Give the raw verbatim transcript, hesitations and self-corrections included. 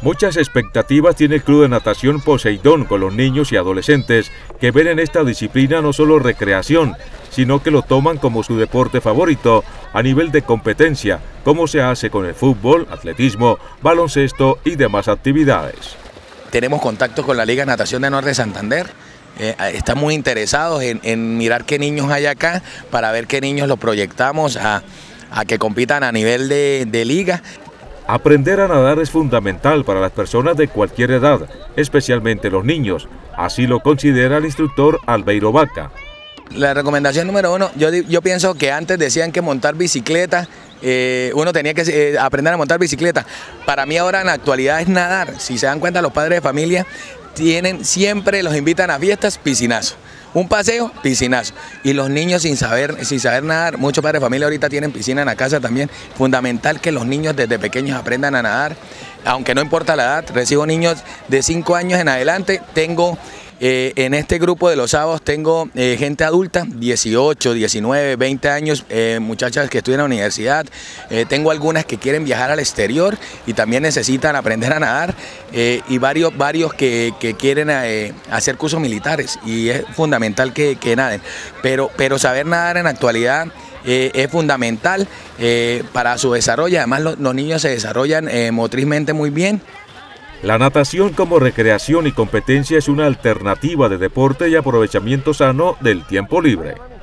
Muchas expectativas tiene el Club de Natación Poseidón con los niños y adolescentes que ven en esta disciplina no solo recreación, sino que lo toman como su deporte favorito a nivel de competencia, como se hace con el fútbol, atletismo, baloncesto y demás actividades. Tenemos contacto con la Liga de Natación de Norte de Santander. Eh, están muy interesados en, en mirar qué niños hay acá para ver qué niños los proyectamos a, a que compitan a nivel de, de liga. Aprender a nadar es fundamental para las personas de cualquier edad, especialmente los niños. Así lo considera el instructor Albeiro Vaca. La recomendación número uno, yo, yo pienso que antes decían que montar bicicleta, eh, uno tenía que eh, aprender a montar bicicleta. Para mí ahora en la actualidad es nadar. Si se dan cuenta, los padres de familia tienen, siempre los invitan a fiestas, piscinazo. Un paseo, piscinazo. Y los niños sin saber, sin saber nadar, muchos padres de familia ahorita tienen piscina en la casa también. Fundamental que los niños desde pequeños aprendan a nadar, aunque no importa la edad. Recibo niños de cinco años en adelante. Tengo eh, en este grupo de los sábados, tengo eh, gente adulta, dieciocho, diecinueve, veinte años, eh, muchachas que estudian en la universidad. Eh, tengo algunas que quieren viajar al exterior y también necesitan aprender a nadar. Eh, y varios, varios que, que quieren eh, hacer cursos militares y es fundamental que, que naden, pero, pero saber nadar en la actualidad eh, es fundamental eh, para su desarrollo. Además los, los niños se desarrollan eh, motrizmente muy bien. La natación como recreación y competencia es una alternativa de deporte y aprovechamiento sano del tiempo libre.